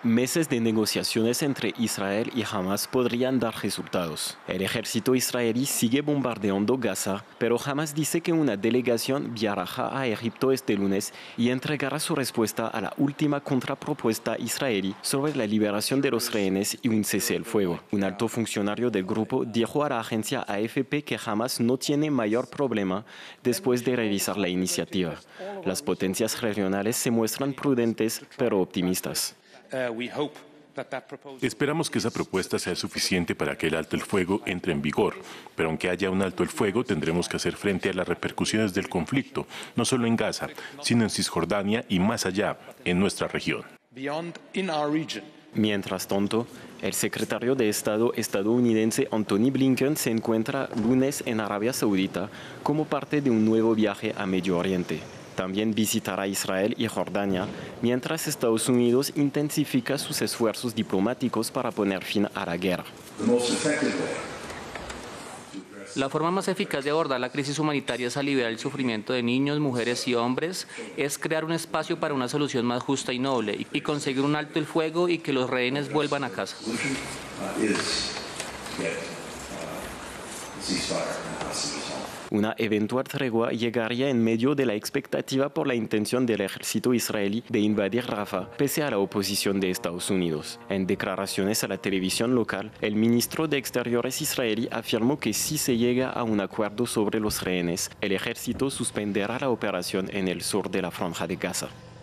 Meses de negociaciones entre Israel y Hamas podrían dar resultados. El ejército israelí sigue bombardeando Gaza, pero Hamas dice que una delegación viajará a Egipto este lunes y entregará su respuesta a la última contrapropuesta israelí sobre la liberación de los rehenes y un cese el fuego. Un alto funcionario del grupo dijo a la agencia AFP que Hamas no tiene mayor problema después de revisar la iniciativa. Las potencias regionales se muestran prudentes pero optimistas. Esperamos que esa propuesta sea suficiente para que el alto el fuego entre en vigor, pero aunque haya un alto el fuego, tendremos que hacer frente a las repercusiones del conflicto, no solo en Gaza, sino en Cisjordania y más allá, en nuestra región. Mientras tanto, el secretario de Estado estadounidense Antony Blinken se encuentra lunes en Arabia Saudita como parte de un nuevo viaje a Medio Oriente. También visitará Israel y Jordania, mientras Estados Unidos intensifica sus esfuerzos diplomáticos para poner fin a la guerra. La forma más eficaz de abordar la crisis humanitaria es aliviar el sufrimiento de niños, mujeres y hombres, es crear un espacio para una solución más justa y noble y conseguir un alto el fuego y que los rehenes vuelvan a casa. Una eventual tregua llegaría en medio de la expectativa por la intención del ejército israelí de invadir Rafah, pese a la oposición de Estados Unidos. En declaraciones a la televisión local, el ministro de Exteriores israelí afirmó que si se llega a un acuerdo sobre los rehenes, el ejército suspenderá la operación en el sur de la Franja de Gaza.